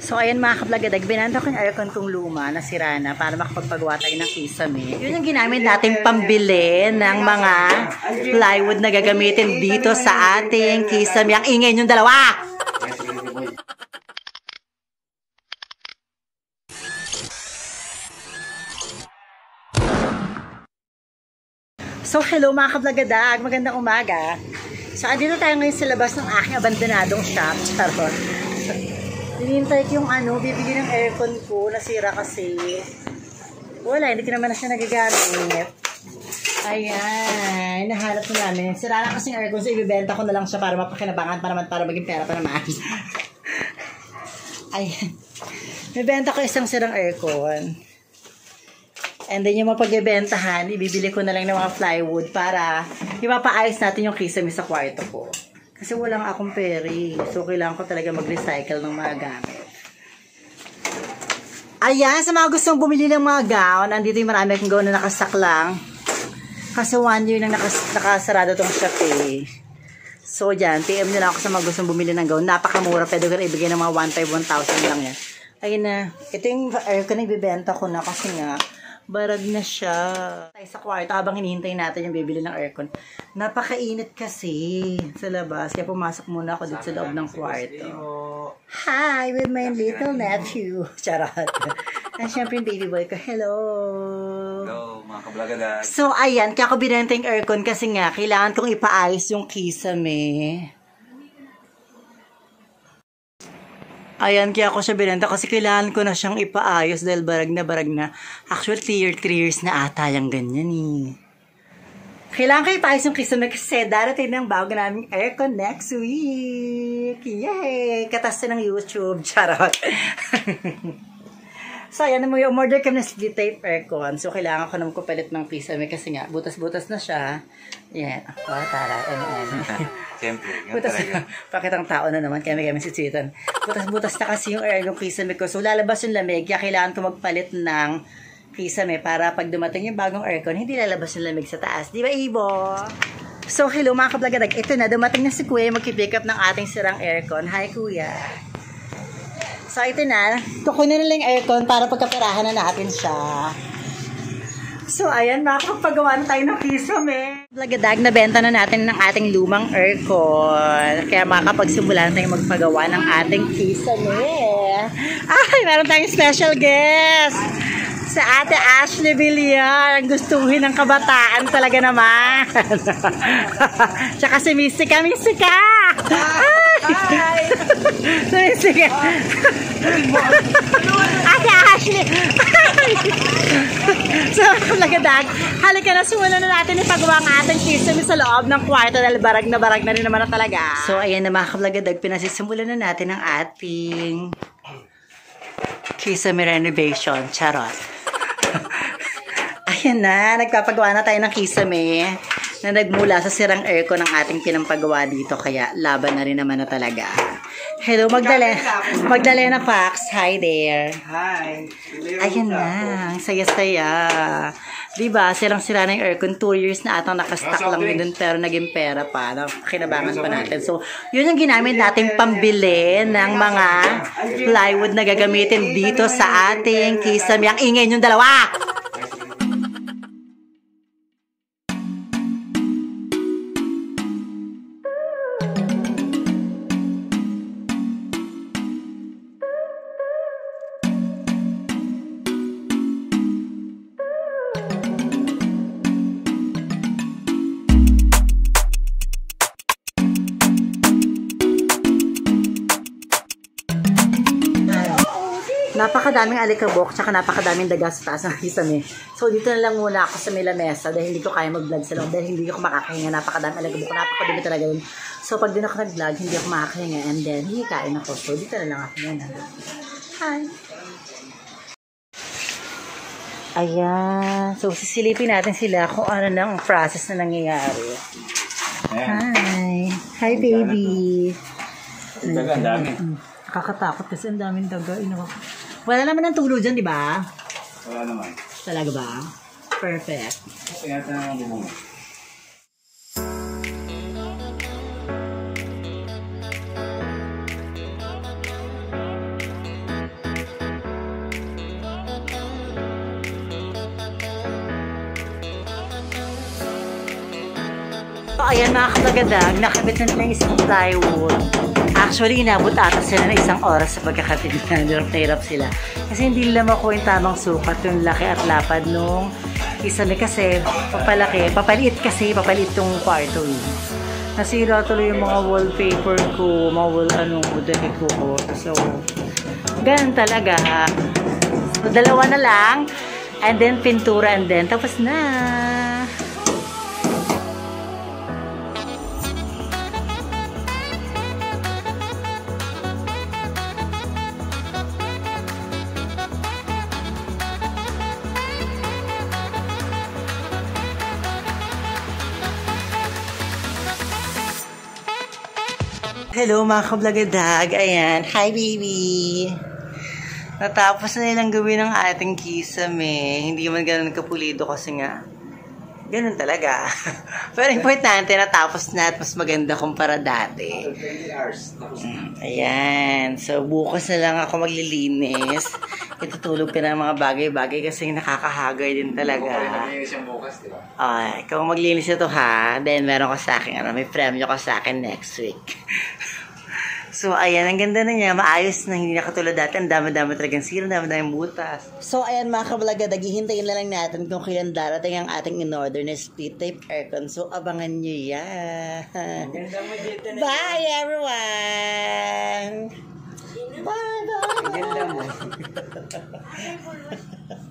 So, ayan mga kablagadag, binanda ko yung aircon kong luma, nasira na, para makapagpagawa tayo ng kisame. Yun yung ginamit nating pambili ng mga plywood na gagamitin dito sa ating kisame. Ang ingay yung dalawa! So, hello mga kablagadag, magandang umaga. So, andito tayo ngayon sa labas ng aking abandonadong shop. Charot. Hinihintay ko yung bibigyan ng aircon ko. Nasira kasi. Wala, hindi ko naman na siya nagagamit. Ayan, nahanap ko namin. Sira na kasi yung aircon, so ibibenta ko na lang siya para mapakinabangan para maging pera pa naman. Ayan. Ibibenta ko isang sirang aircon. And then yung mapagbebentahan, ibibili ko na lang ng mga plywood para ipapaayos natin yung kisame sa kwarto ko. Kasi walang akong peri. So, kailangan ko talaga mag-recycle ng mga gamit. Ayan, sa mga gustong bumili ng mga gown, andito yung marami akong gown na nakastock lang. Kasi 1 year nang nakasarado tong shop eh. So, dyan, PM nyo lang ako sa mga gustong bumili ng gown. Napakamura, pwede ko na ibigay ng mga 1,000 lang yan. Ayun na, ito yung aircon na ibibenta ko na kasi nga, barag na siya. Tayo sa kwarto habang hinihintay natin yung bibili ng aircon. Napakainit kasi sa labas. Kaya pumasok muna ako dito sa loob ng kwarto. Hi, with my little nephew. Charot. At syempre yung baby boy ko. Hello. Hello, mga kablagadag. So, ayan. Kaya ako binenta yung aircon kasi nga, kailangan kong ipaayos yung kisame. Ayan, kaya ako siya binenta kasi kailangan ko na siyang ipaayos dahil barag na. Actually, 3 years na ata yung ganyan eh. Kailangan ko ipaayos yung kisame kasi darating ng bago naming aircon next week. Yay! Katas na ng YouTube. Charot. So, ayan mo yung order kami na split type aircon. So, kailangan ko naman kupalit ng kisame kasi nga, butas-butas na siya. Yan. Oh, tara. Siyempre. Butas na. Pakitang tao na naman. Kami si Chitan. Butas-butas na kasi yung kisame ko. So, lalabas yung lamig. Kaya kailangan ko magpalit ng kisame para pag dumating yung bagong aircon, hindi lalabas yung lamig sa taas. Di ba, Ibo? So, hello mga kablagadag. Ito na, dumating na si Kuya mag-pick up ng ating sirang aircon. Hi, Kuya. So, ito na. Kukunin na lang yung aircon para pagkapirahan na natin siya. So, ayan. Makakapagawa na tayo ng kisame. Blagadag, nabenta na natin ng ating lumang aircon. Kaya makakapagsimula na tayong magpagawa ng ating kisame. Ay, meron tayong special guest. Sa Ate Ashley Villar. Ang gustuhin ng kabataan talaga naman. Tsaka si Misika. Misika! Hi! Misika! Ate Ashley! So, lagadag, halika na, simulan na natin ipagawa ang ating kisame sa loob ng kwarto dahil barag na rin naman na talaga. So, ayan na mga kablagadag, pinasisimulan na natin ang ating kisame renovation. Charot. Ayan na, nagpapagawa na tayo ng kisame na nagmula sa sirang aircon ng ating pinampagawa dito. Kaya laban na rin naman na talaga. Hello, Magdalena Fox. Hi there. Hi. Ayan na, ang saya-saya. Diba, sirang-sira na yung aircon. 2 years na atang nakastock lang din pero naging pera pa. Kinabangan pa natin. So, yun yung ginamit nating pambili ng mga plywood na gagamitin dito sa ating kisame. Ang ingay yung dalawa! Napakadaming alikabok, tsaka napakadaming daga sa taas ng kisame. So, dito na lang muna ako sa may lamesa dahil hindi ko kaya mag-vlog sa loob dahil hindi ako makakahinga. Napakadaming alikabok, napakadumi talaga yun. So, pag din ako nag-vlog, hindi ako makakahinga and then hihikain ako. So, dito na lang ako yan. Hi! Ayan. So, sisilipin natin sila kung ano nang process na nangyayari. Hi! Hi, baby! Daga, ang dami. Kakatakot kasi ang daming daga. Wala naman ang tulo dyan, di ba? Wala naman. Talaga ba? Perfect. Tingnan natin ang bubong. Ayan mga kapagadag, nakabit na nila yung isang plywood. Actually, inabot ata sila ng 1 oras sa pagkakabit na. Hirap sila. Kasi hindi nila makuha yung tamang sukat, yung laki at lapad nung kisame kasi papaliit tong kwarto eh. Nasira tuloy yung mga wallpaper ko, mga wooden ko. So, ganun talaga. So, 2 na lang, and then pintura, and then tapos na. Hello mga kablagadag. Ayan. Hi baby. Natapos na nilang gawin ang ating kisame. Hindi man ganun kapulido kasi nga. Ganun talaga. Pero importante natapos na at mas maganda kumpara dati. Ayan. So bukas na lang ako maglilinis. Itutulog ka ng mga bagay-bagay kasi nakakahagar din talaga. Ikaw maglinis ito ha. Then meron ko sa akin, may premyo ko sa akin next week. So, ayan, ang ganda na niya. Maayos na, hindi na katulad dati. Ang dami-dami talagang sira, ang dami-dami butas. So, ayan mga kabalaga, naghihintayin na lang natin kung kailan darating ang ating in-order na split type aircon. So, abangan nyo yan. Bye, everyone! Bye-bye! Ang ganda mo.